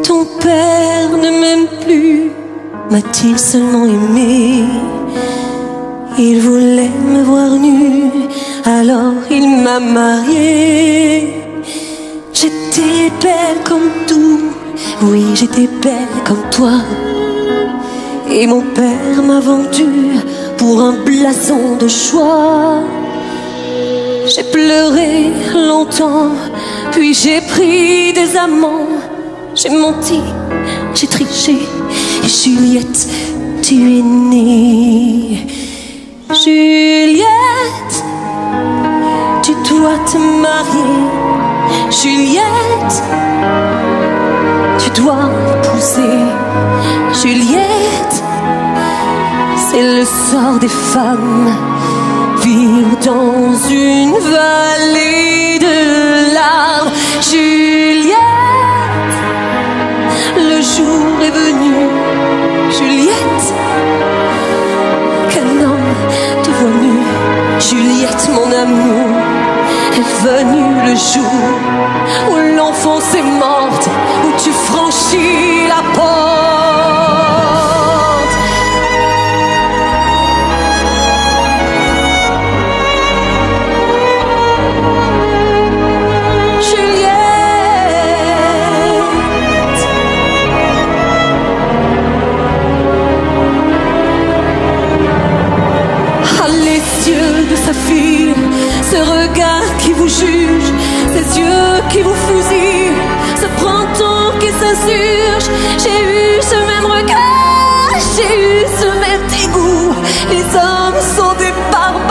Ton père ne m'aime plus, m'a-t-il seulement aimé? Il voulait me voir nue, alors il m'a mariée. J'étais belle comme tout, oui j'étais belle comme toi. Et mon père m'a vendue pour un blason de choix. J'ai pleuré longtemps, puis j'ai pris des amants. J'ai menti, j'ai triché, et Juliette, tu es née. Juliette, tu dois te marier. Juliette, tu dois épouser. Juliette, c'est le sort des femmes, vivre dans une vallée de larmes. Juliette, le jour est venu. Juliette, qu'un homme te voit nue. Juliette, mon amour, est venu le jour où l'enfance est morte, où tu franchis la porte. Ce regard qui vous juge, ces yeux qui vous fusillent, ce printemps qui s'insurge. J'ai eu ce même regard, j'ai eu ce même dégoût. Les hommes sont des barbares.